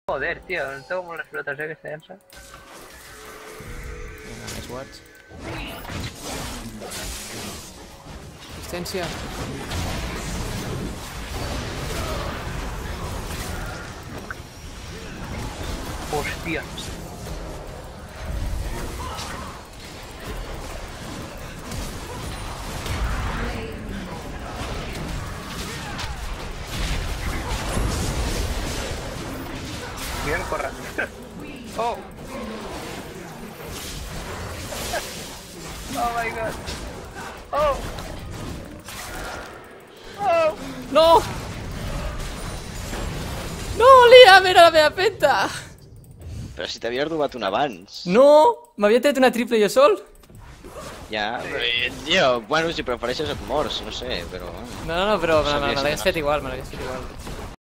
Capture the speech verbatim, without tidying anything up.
Joder, tío, no tengo como las pelotas, eh, que se danza. Vinga, nice watch. Resistència. Hostia. Bien, corran. Oh. Oh my god. Oh. Oh. No! No, Liam, era la meva penta! Però si t'havies robat un abans. No! M'havia tret una triple jo sol. Ja, però, tio, bueno, si prefereixes et mors, no sé, però... No, no, no, però No me sabia me si l'hagués donar- fet igual, me l'hagués fet igual.